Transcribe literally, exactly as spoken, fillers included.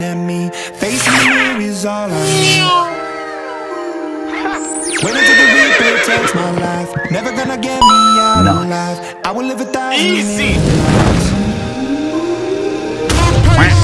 at me. Facing the mirror is all I need. Wait until the reaper takes my life. Never gonna get me out Nice. alive. I will live a thousand Easy. lives.